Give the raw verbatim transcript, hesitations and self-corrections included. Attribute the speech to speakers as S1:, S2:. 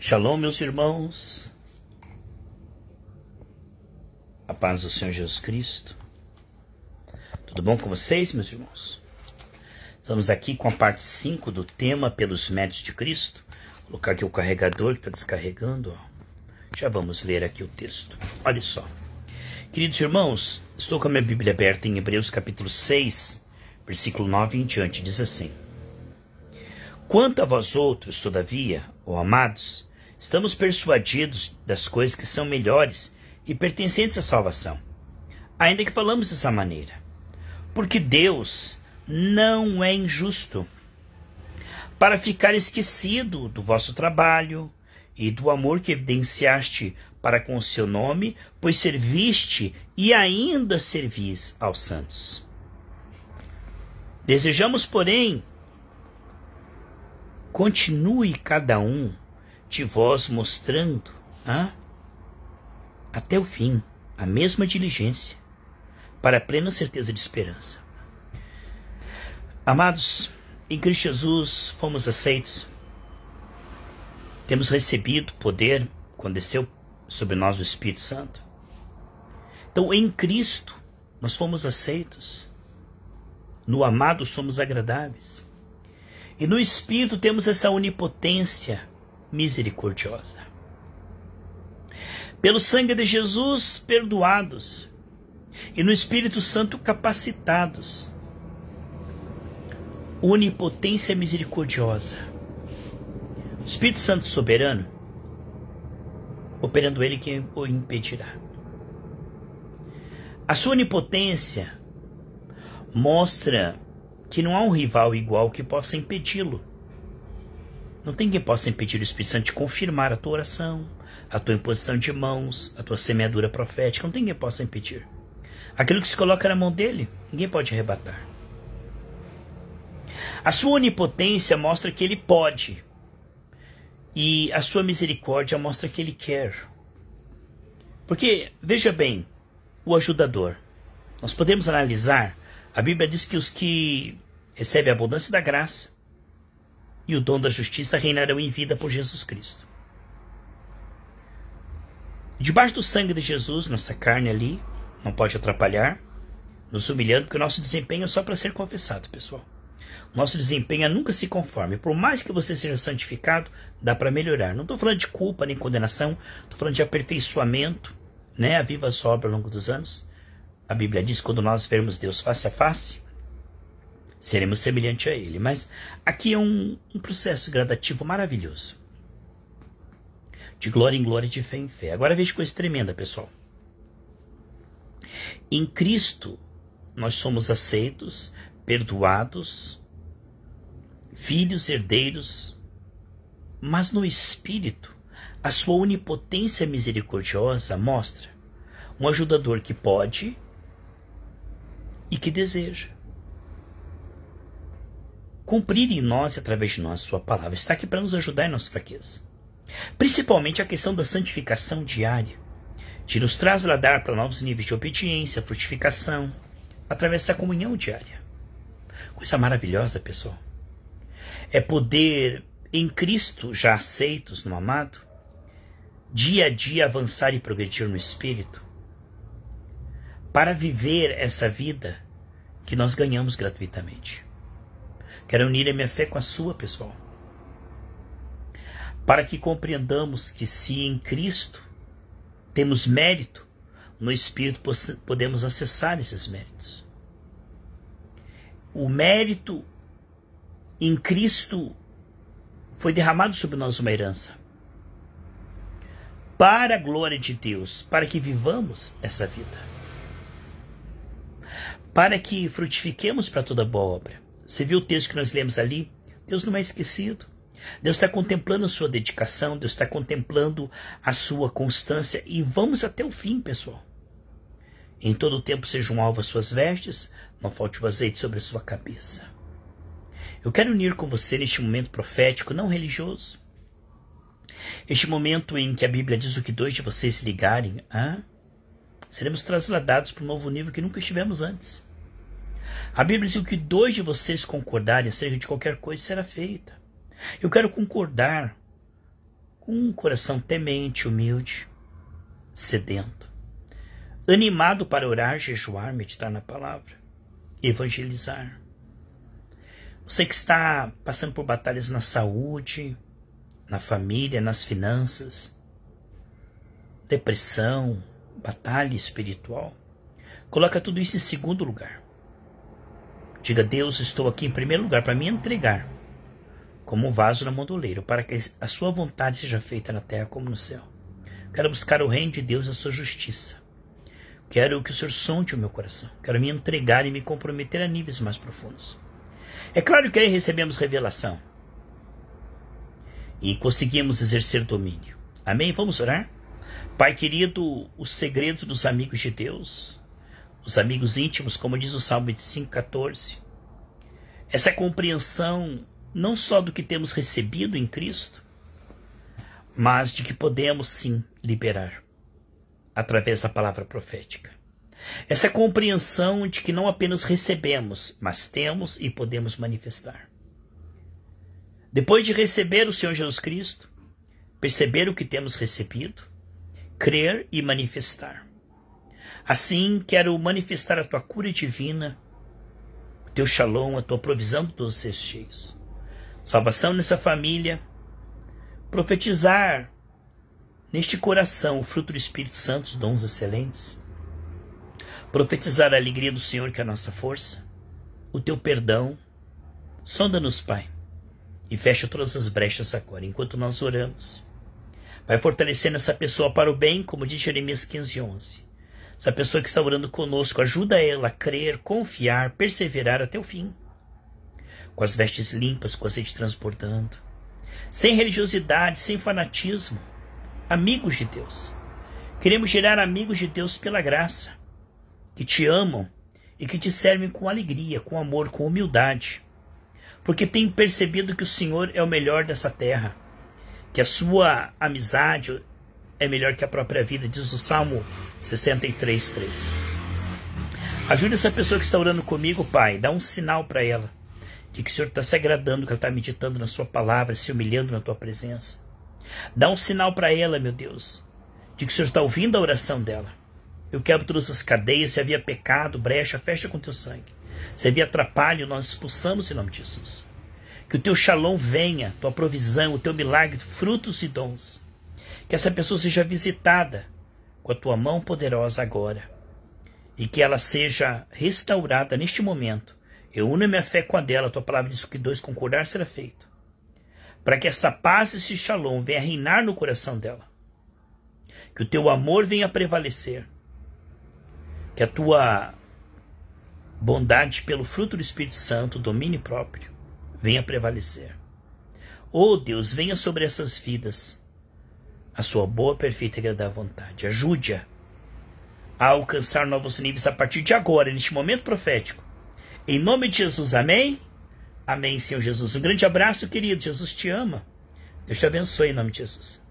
S1: Shalom, meus irmãos. A paz do Senhor Jesus Cristo. Tudo bom com vocês, meus irmãos? Estamos aqui com a parte cinco do tema Pelos Méritos de Cristo. Vou colocar aqui o carregador que está descarregando. Ó. Já vamos ler aqui o texto. Olha só. Queridos irmãos, estou com a minha Bíblia aberta em Hebreus capítulo seis, versículo nove em diante. Diz assim: Quanto a vós outros, todavia, ó amados, estamos persuadidos das coisas que são melhores e pertencentes à salvação, ainda que falamos dessa maneira, porque Deus não é injusto, para ficar esquecido do vosso trabalho e do amor que evidenciaste para com o seu nome, pois serviste e ainda servis aos santos. Desejamos, porém, continue cada um de vós mostrando ah, até o fim a mesma diligência, para a plena certeza de esperança. Amados, em Cristo Jesus fomos aceitos, temos recebido poder quando desceu sobre nós o Espírito Santo. Então, em Cristo nós fomos aceitos, no amado somos agradáveis, e no Espírito temos essa onipotência misericordiosa. Pelo sangue de Jesus, perdoados, e no Espírito Santo capacitados. Onipotência misericordiosa. O Espírito Santo soberano, operando ele, quem o impedirá? A sua onipotência mostra que não há um rival igual que possa impedi-lo. Não tem quem possa impedir o Espírito Santo de confirmar a tua oração, a tua imposição de mãos, a tua semeadura profética. Não tem quem possa impedir. Aquilo que se coloca na mão dele, ninguém pode arrebatar. A sua onipotência mostra que ele pode, e a sua misericórdia mostra que ele quer. Porque, veja bem, o ajudador. Nós podemos analisar, a Bíblia diz que os que recebem a abundância da graça e o dom da justiça reinarão em vida por Jesus Cristo. Debaixo do sangue de Jesus, nossa carne ali não pode atrapalhar, nos humilhando, porque o nosso desempenho é só para ser confessado, pessoal. Nosso desempenho nunca se conforme. Por mais que você seja santificado, dá para melhorar. Não estou falando de culpa nem condenação, estou falando de aperfeiçoamento, né? A viva obra ao longo dos anos. A Bíblia diz que quando nós vermos Deus face a face, seremos semelhantes a Ele. Mas aqui é um, um processo gradativo maravilhoso. De glória em glória, de fé em fé. Agora veja coisa tremenda, pessoal. Em Cristo, nós somos aceitos, perdoados, filhos, herdeiros, mas no Espírito, a sua onipotência misericordiosa mostra um ajudador que pode e que deseja cumprir em nós e através de nós sua palavra. Está aqui para nos ajudar em nossa fraqueza. Principalmente a questão da santificação diária, de nos trasladar para novos níveis de obediência, frutificação, através dessa comunhão diária. Coisa maravilhosa, pessoal. É poder, em Cristo, já aceitos no amado, dia a dia avançar e progredir no Espírito, para viver essa vida que nós ganhamos gratuitamente. Quero unir a minha fé com a sua, pessoal, para que compreendamos que se em Cristo temos mérito, no Espírito podemos acessar esses méritos. O mérito em Cristo foi derramado sobre nós uma herança, para a glória de Deus, para que vivamos essa vida, para que frutifiquemos para toda boa obra. Você viu o texto que nós lemos ali? Deus não é esquecido. Deus está contemplando a sua dedicação, Deus está contemplando a sua constância, e vamos até o fim, pessoal. Em todo o tempo sejam alvas suas vestes, não falte o azeite sobre a sua cabeça. Eu quero unir com você neste momento profético, não religioso. Este momento em que a Bíblia diz o que dois de vocês se ligarem, ah, seremos trasladados para um novo nível que nunca estivemos antes. A Bíblia diz que o que dois de vocês concordarem acerca de qualquer coisa será feita. Eu quero concordar com um coração temente, humilde, sedento, animado para orar, jejuar, meditar na palavra, evangelizar. Você que está passando por batalhas na saúde, na família, nas finanças, depressão, batalha espiritual, coloca tudo isso em segundo lugar. Diga: Deus, estou aqui em primeiro lugar para me entregar como um vaso na mão do oleiro, para que a sua vontade seja feita na terra como no céu. Quero buscar o reino de Deus e a sua justiça. Quero que o Senhor sonde o meu coração. Quero me entregar e me comprometer a níveis mais profundos. É claro que aí recebemos revelação e conseguimos exercer domínio. Amém? Vamos orar? Pai querido, os segredos dos amigos de Deus, os amigos íntimos, como diz o Salmo vinte e cinco, quatorze, essa compreensão não só do que temos recebido em Cristo, mas de que podemos sim liberar através da palavra profética. Essa compreensão de que não apenas recebemos, mas temos e podemos manifestar. Depois de receber o Senhor Jesus Cristo, perceber o que temos recebido, crer e manifestar. Assim, quero manifestar a tua cura divina, o teu shalom, a tua provisão dos doces cheios. Salvação nessa família, profetizar neste coração o fruto do Espírito Santo, os dons excelentes, profetizar a alegria do Senhor, que é a nossa força, o teu perdão. Sonda-nos, Pai, e fecha todas as brechas agora, enquanto nós oramos. Vai fortalecendo essa pessoa para o bem, como diz Jeremias quinze, onze. Essa pessoa que está orando conosco, ajuda ela a crer, confiar, perseverar até o fim. Com as vestes limpas, com a azeite transbordando, sem religiosidade, sem fanatismo, amigos de Deus. Queremos gerar amigos de Deus pela graça, que te amam e que te servem com alegria, com amor, com humildade, porque têm percebido que o Senhor é o melhor dessa terra, que a sua amizade é melhor que a própria vida, diz o Salmo sessenta e três, três. Ajude essa pessoa que está orando comigo, Pai, dá um sinal para ela, de que o Senhor está se agradando, que ela está meditando na sua palavra, se humilhando na tua presença. Dá um sinal para ela, meu Deus, de que o Senhor está ouvindo a oração dela. Eu quebro todas as cadeias, se havia pecado, brecha, fecha com teu sangue. Se havia atrapalho, nós expulsamos em nome de Jesus. Que o teu shalom venha, tua provisão, o teu milagre, frutos e dons. Que essa pessoa seja visitada com a tua mão poderosa agora. E que ela seja restaurada neste momento. Eu uno minha fé com a dela, a tua palavra diz que dois concordar será feito. Para que essa paz e esse shalom venha reinar no coração dela. Que o teu amor venha prevalecer. Que a tua bondade pelo fruto do Espírito Santo, domínio próprio, venha prevalecer. Oh Deus, venha sobre essas vidas a sua boa, perfeita e agradável vontade. Ajude-a a alcançar novos níveis a partir de agora, neste momento profético. Em nome de Jesus, amém? Amém, Senhor Jesus. Um grande abraço, querido. Jesus te ama. Deus te abençoe em nome de Jesus.